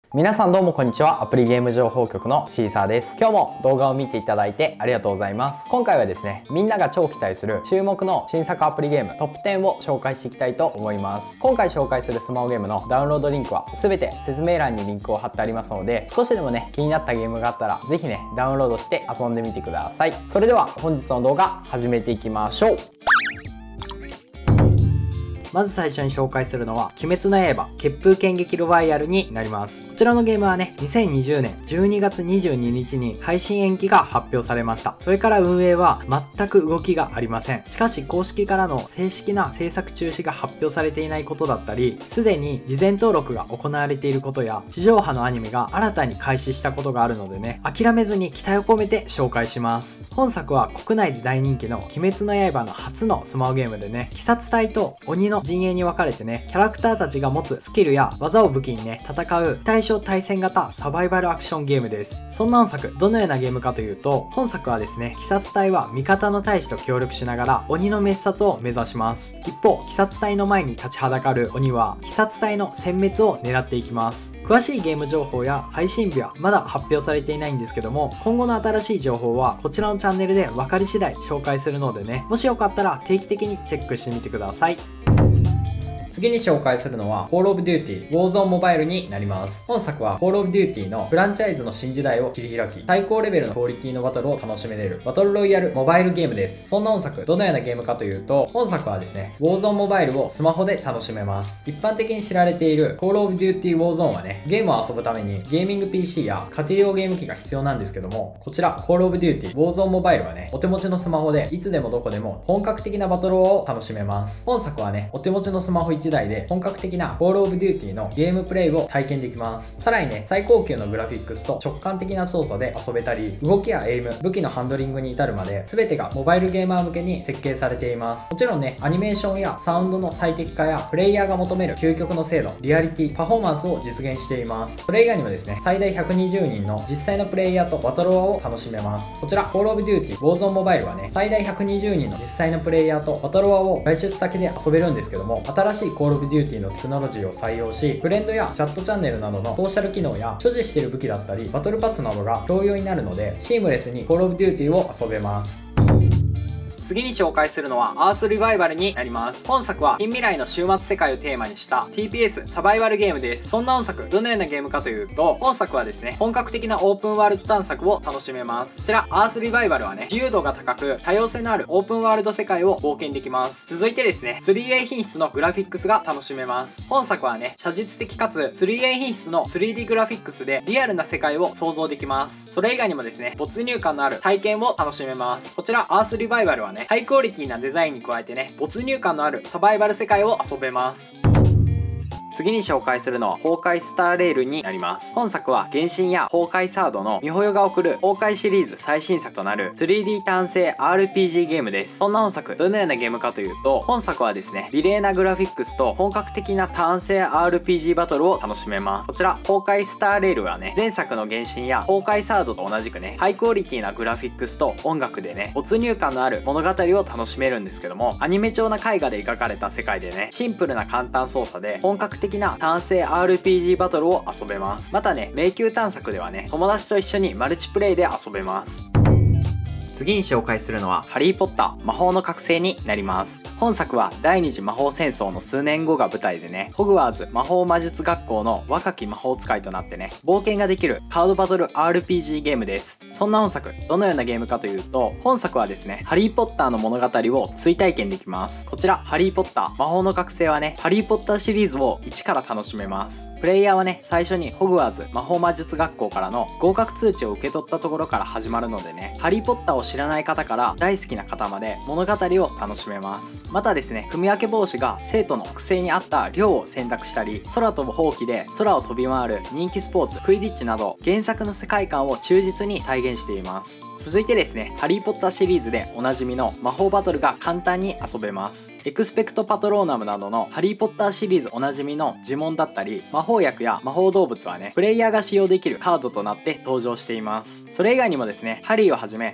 皆さんどうもこんにちは。アプリゲーム情報局のシーサーです。今日も動画を見ていただいてありがとうございます。今回はですね、みんなが超期待する注目の新作アプリゲームトップ10を紹介していきたいと思います。今回紹介するスマホゲームのダウンロードリンクは全て説明欄にリンクを貼ってありますので、少しでもね気になったゲームがあったらぜひねダウンロードして遊んでみてください。それでは本日の動画始めていきましょう。まず最初に紹介するのは、鬼滅の刃血風剣撃ロワイヤルになります。こちらのゲームはね、2020年12月22日に配信延期が発表されました。それから運営は全く動きがありません。しかし公式からの正式な制作中止が発表されていないことだったり、すでに事前登録が行われていることや、地上波のアニメが新たに開始したことがあるのでね、諦めずに期待を込めて紹介します。本作は国内で大人気の鬼滅の刃の初のスマホゲームでね、鬼殺隊と鬼の陣営に分かれてね、キャラクターたちが持つスキルや技を武器にね、戦う対象対戦型サバイバルアクションゲームです。そんな本作、どのようなゲームかというと、本作はですね、鬼殺隊は味方の隊士と協力しながら鬼の滅殺を目指します。一方、鬼殺隊の前に立ちはだかる鬼は、鬼殺隊の殲滅を狙っていきます。詳しいゲーム情報や配信日はまだ発表されていないんですけども、今後の新しい情報はこちらのチャンネルで分かり次第紹介するのでね、もしよかったら定期的にチェックしてみてください。次に紹介するのは Call of Duty Warzone Mobile になります。本作は Call of Duty のフランチャイズの新時代を切り開き、最高レベルのクオリティのバトルを楽しめれるバトルロイヤルモバイルゲームです。そんな本作、どのようなゲームかというと、本作はですね、Warzone Mobile をスマホで楽しめます。一般的に知られている Call of Duty Warzone はね、ゲームを遊ぶためにゲーミング PC や家庭用ゲーム機が必要なんですけども、こちら Call of Duty Warzone Mobile はね、お手持ちのスマホでいつでもどこでも本格的なバトルを楽しめます。本作はね、お手持ちのスマホ1台で本格的な Call of Duty のゲームプレイを体験できます。さらにね、最高級のグラフィックスと直感的な操作で遊べたり、動きやエイム、武器のハンドリングに至るまで全てがモバイルゲーマー向けに設計されています。もちろんね、アニメーションやサウンドの最適化やプレイヤーが求める究極の精度、リアリティ、パフォーマンスを実現しています。それ以外にもですね、最大120人の実際のプレイヤーとバトロワを楽しめます。こちら Call of Duty Warzone Mobile はね、最大120人の実際のプレイヤーとバトロワを外出先で遊べるんですけども、新しい Call of Duty のテクノロジーを採用し、フレンドやチャットチャンネルなどのソーシャル機能や所持している武器だったりバトルパスなどが共有になるので、シームレスに Call of Duty を遊べます。次に紹介するのはアースリバイバルになります。本作は近未来の終末世界をテーマにした TPS サバイバルゲームです。そんな本作、どのようなゲームかというと、本作はですね、本格的なオープンワールド探索を楽しめます。こちらアースリバイバルはね、自由度が高く多様性のあるオープンワールド世界を冒険できます。続いてですね、3A 品質のグラフィックスが楽しめます。本作はね、写実的かつ 3A 品質の 3D グラフィックスでリアルな世界を想像できます。それ以外にもですね、没入感のある体験を楽しめます。こちらアースリバイバルはね、ハイクオリティなデザインに加えてね、没入感のあるサバイバル世界を遊べます。次に紹介するのは崩壊スターレールになります。本作は原神や崩壊サードのミホヨが送る崩壊シリーズ最新作となる 3D 単性 RPG ゲームです。そんな本作、どのようなゲームかというと、本作はですね、美麗なグラフィックスと本格的な単性 RPG バトルを楽しめます。こちら崩壊スターレールはね、前作の原神や崩壊サードと同じくね、ハイクオリティなグラフィックスと音楽でね、没入感のある物語を楽しめるんですけども、アニメ調な絵画で描かれた世界でね、シンプルな簡単操作で本格的な単性 RPG バトルを遊べます。またね、迷宮探索ではね、友達と一緒にマルチプレイで遊べます。次に紹介するのはハリーポッター魔法の覚醒になります。本作は第二次魔法戦争の数年後が舞台でね、ホグワーツ魔法魔術学校の若き魔法使いとなってね、冒険ができるカードバトル RPG ゲームです。そんな本作、どのようなゲームかというと、本作はですね、ハリーポッターの物語を追体験できます。こちらハリーポッター魔法の覚醒はね、ハリーポッターシリーズを一から楽しめます。プレイヤーはね、最初にホグワーツ魔法魔術学校からの合格通知を受け取ったところから始まるのでね、ハリーポッターを知らない方から大好きな方まで物語を楽しめます。またですね、組み分け帽子が生徒の特性に合った寮を選択したり、空飛ぶほうきで空を飛び回る人気スポーツクイディッチなど、原作の世界観を忠実に再現しています。続いてですね、ハリーポッターシリーズでおなじみの魔法バトルが簡単に遊べます。エクスペクトパトローナムなどのハリーポッターシリーズおなじみの呪文だったり、魔法薬や魔法動物はね、プレイヤーが使用できるカードとなって登場しています。それ以外にもですね、ハリーをはじめロンや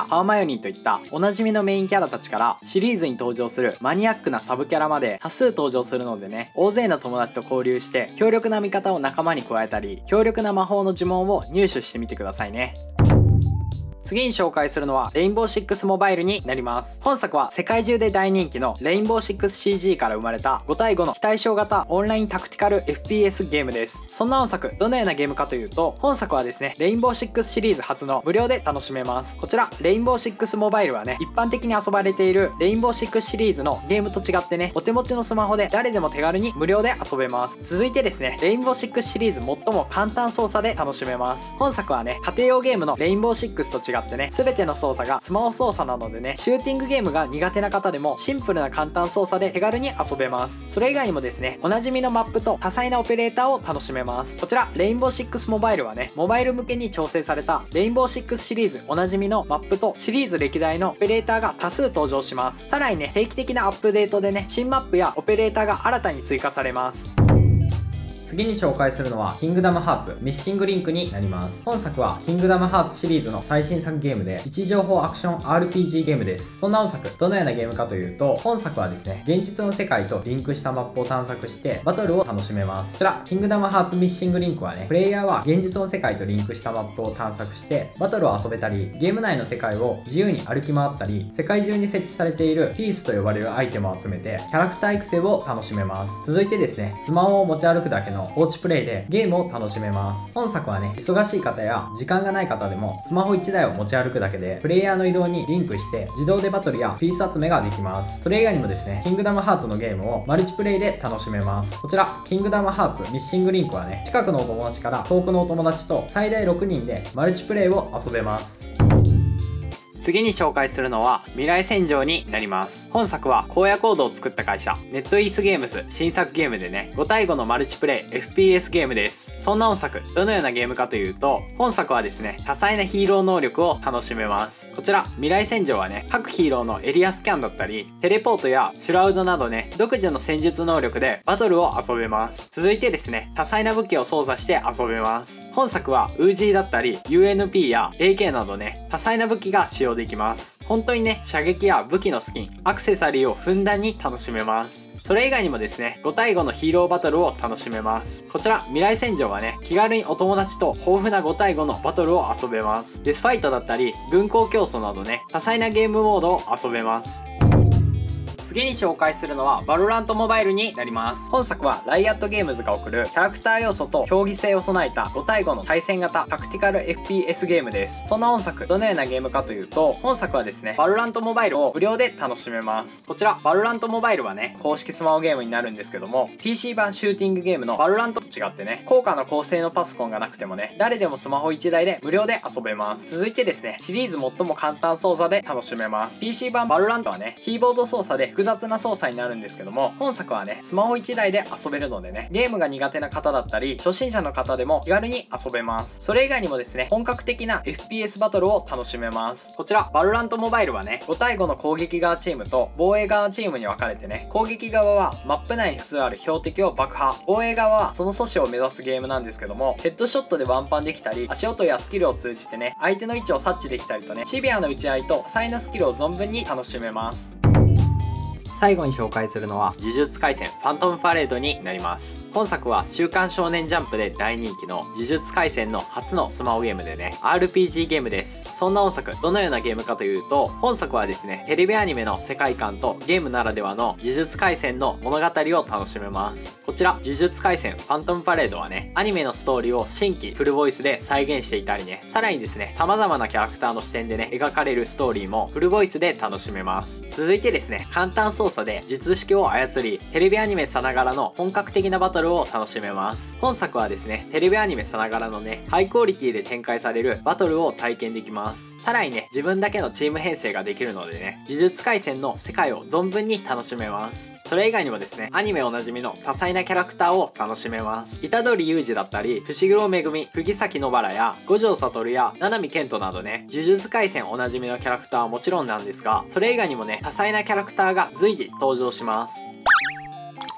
ハーマイオニーといったおなじみのメインキャラたちからシリーズに登場するマニアックなサブキャラまで多数登場するのでね、大勢の友達と交流して強力な味方を仲間に加えたり、強力な魔法の呪文を入手してみてくださいね。次に紹介するのはレインボーシックスモバイルになります。本作は世界中で大人気のレインボーシックス CG から生まれた5対5の非対称型オンラインタクティカル FPS ゲームです。そんな本作、どのようなゲームかというと、本作はですね、レインボーシックスシリーズ初の無料で楽しめます。こちら、レインボーシックスモバイルはね、一般的に遊ばれているレインボーシックスシリーズのゲームと違ってね、お手持ちのスマホで誰でも手軽に無料で遊べます。続いてですね、レインボーシックスシリーズ最も簡単操作で楽しめます。本作はね、家庭用ゲームのレインボーシックスと違ってね、全ての操作がスマホ操作なのでね、シューティングゲームが苦手な方でもシンプルな簡単操作で手軽に遊べます。それ以外にもですね、おなじみのマップと多彩なオペレーターを楽しめます。こちらレインボーシックスモバイルはね、モバイル向けに調整されたレインボーシックスシリーズおなじみのマップとシリーズ歴代のオペレーターが多数登場します。さらにね、定期的なアップデートでね、新マップやオペレーターが新たに追加されます。次に紹介するのはキングダムハーツミッシングリンクになります。本作はキングダムハーツシリーズの最新作ゲームで位置情報アクション RPG ゲームです。そんな本作、どのようなゲームかというと、本作はですね、現実の世界とリンクしたマップを探索してバトルを楽しめます。こちらキングダムハーツミッシングリンクはね、プレイヤーは現実の世界とリンクしたマップを探索してバトルを遊べたり、ゲーム内の世界を自由に歩き回ったり、世界中に設置されているピースと呼ばれるアイテムを集めてキャラクター育成を楽しめます。続いてですね、スマホを持ち歩くだけの放置プレイでゲームを楽しめます。本作はね、忙しい方や時間がない方でもスマホ1台を持ち歩くだけでプレイヤーの移動にリンクして自動でバトルやピース集めができます。それ以外にもですね、キングダムハーツのゲームをマルチプレイで楽しめます。こちらキングダムハーツミッシングリンクはね、近くのお友達から遠くのお友達と最大6人でマルチプレイを遊べます。次に紹介するのは未来戦場になります。本作は荒野コードを作った会社ネットイースゲームズ新作ゲームでね、5対5のマルチプレイ FPS ゲームです。そんな本作、どのようなゲームかというと、本作はですね、多彩なヒーロー能力を楽しめます。こちら未来戦場はね、各ヒーローのエリアスキャンだったりテレポートやシュラウドなどね、独自の戦術能力でバトルを遊べます。続いてですね、多彩な武器を操作して遊べます。本作はウージーだったり UNP や AK などね、多彩な武器が使用できます。本当にね、射撃や武器のスキン、アクセサリーをふんだんに楽しめます。それ以外にもですね、5対5のヒーローバトルを楽しめます。こちら未来戦場はね、気軽にお友達と豊富な5対5のバトルを遊べます。デスファイトだったり軍港競争などね、多彩なゲームモードを遊べます。次に紹介するのはバロラントモバイルになります。本作はライアットゲームズが送るキャラクター要素と競技性を備えた5対5の対戦型タクティカル FPS ゲームです。そんな本作、どのようなゲームかというと、本作はですね、バロラントモバイルを無料で楽しめます。こちらバロラントモバイルはね、公式スマホゲームになるんですけども、 PC 版シューティングゲームのバロラントと違ってね、高価な高性能パソコンがなくてもね、誰でもスマホ1台で無料で遊べます。続いてですね、シリーズ最も簡単操作で楽しめます。 PC 版バロラントはね、キーボード操作で複雑な操作になるんですけども、本作はね、スマホ1台で遊べるのでね、ゲームが苦手な方だったり初心者の方でも気軽に遊べます。それ以外にもですね、本格的な FPS バトルを楽しめます。こちらバロラントモバイルはね、5対5の攻撃側チームと防衛側チームに分かれてね、攻撃側はマップ内に複数ある標的を爆破、防衛側はその阻止を目指すゲームなんですけども、ヘッドショットでワンパンできたり、足音やスキルを通じてね、相手の位置を察知できたりとね、シビアな打ち合いと多彩なスキルを存分に楽しめます。最後に紹介するのは呪術廻戦ファントムパレードになります。本作は週刊少年ジャンプで大人気の呪術廻戦の初のスマホゲームでね、 RPG ゲームです。そんな本作、どのようなゲームかというと、本作はですね、テレビアニメの世界観とゲームならではの呪術廻戦の物語を楽しめます。こちら呪術廻戦ファントムパレードはね、アニメのストーリーを新規フルボイスで再現していたりね、さらにですね、様々なキャラクターの視点でね、描かれるストーリーもフルボイスで楽しめます。続いてですね、簡単操作で術式を操り、テレビアニメさながらの本格的なバトルを楽しめます。本作はですね、テレビアニメさながらのね、ハイクオリティで展開されるバトルを体験できます。さらにね、自分だけのチーム編成ができるのでね、呪術廻戦の世界を存分に楽しめます。それ以外にもですね、アニメおなじみの多彩なキャラクターを楽しめます。虎杖裕二だったり、伏黒めぐみ、釘崎野原や五条悟や七海健人などね、呪術廻戦おなじみのキャラクターはもちろんなんですが、それ以外にもね、多彩なキャラクターが随時登場します。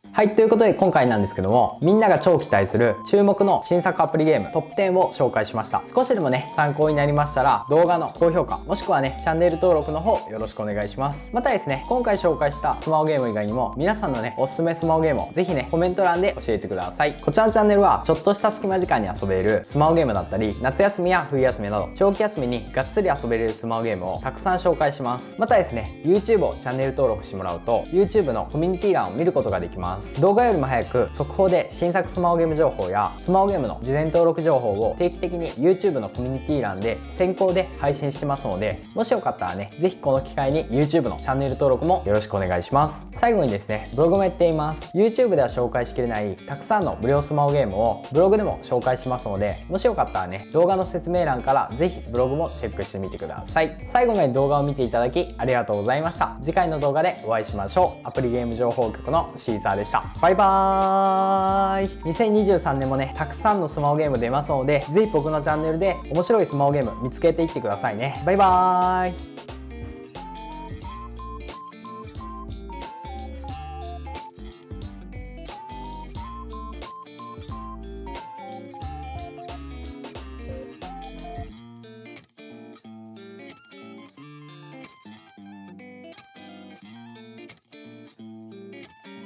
はい、ということで今回なんですけども、みんなが超期待する注目の新作アプリゲームトップ10を紹介しました。少しでもね、参考になりましたら動画の高評価、もしくはね、チャンネル登録の方よろしくお願いします。またですね、今回紹介したスマホゲーム以外にも皆さんのね、おすすめスマホゲームをぜひね、コメント欄で教えてください。こちらのチャンネルはちょっとした隙間時間に遊べるスマホゲームだったり、夏休みや冬休みなど長期休みにがっつり遊べれるスマホゲームをたくさん紹介します。またですね、YouTube をチャンネル登録してもらうと YouTube のコミュニティ欄を見ることができます。動画よりも早く速報で新作スマホゲーム情報やスマホゲームの事前登録情報を定期的に YouTube のコミュニティ欄で先行で配信してますので、もしよかったらね、ぜひこの機会に YouTube のチャンネル登録もよろしくお願いします。最後にですね、ブログもやっています。 YouTube では紹介しきれないたくさんの無料スマホゲームをブログでも紹介しますので、もしよかったらね、動画の説明欄からぜひブログもチェックしてみてください。最後まで動画を見ていただきありがとうございました。次回の動画でお会いしましょう。アプリゲーム情報局のシーザーでした。バイバーイ。2023年もね、たくさんのスマホゲーム出ますので、ぜひ僕のチャンネルで面白いスマホゲーム見つけていってくださいね。バイバーイ。